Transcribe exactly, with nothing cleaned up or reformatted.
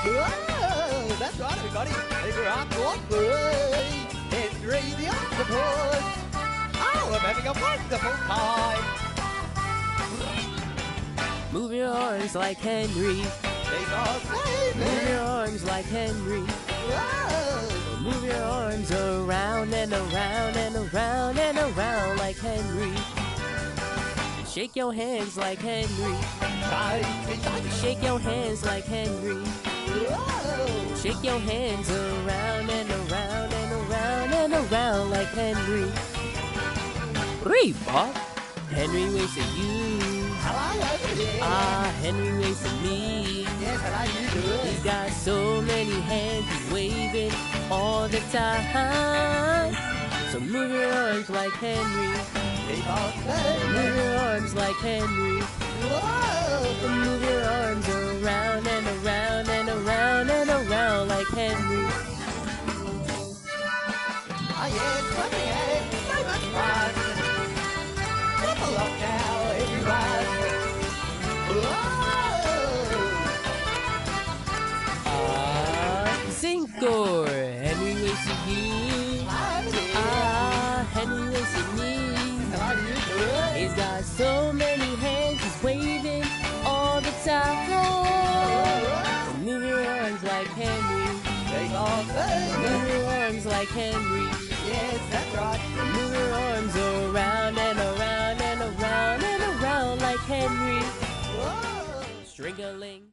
Whoa, that's right, everybody. Figure out what way. Henry the octopus. Oh, I'm having a wonderful time. Move your arms like Henry. Move your arms like Henry. Whoa. Move your arms around and around and around and around like Henry. Shake your hands like Henry. Shake your hands like Henry. Whoa. Shake your hands around and around and around and around like Henry. Reba. Henry waits at you. Hello, over here. Ah, Henry waits at me. Yes, hello, you do it. He's got so many hands, he's waving all the time. So move your arms like Henry. Keep on saying. Move your arms like Henry. Whoa. Move your arms around and around and around and around like Henry. Oh, yes, swimming it. So much fun. Stop a lot now, everyone. Whoa. Ah, Cinco. Henry waits at you. Over here. Ah, Henry waits at me. Hello, you do it. He's got so many hands, he's waving all the time. So move your arms like Henry. Keep on saying. Move your arms like Henry. Yes, that's right. Move your arms around and around and around and around like Henry. Whoa. String-a-ling.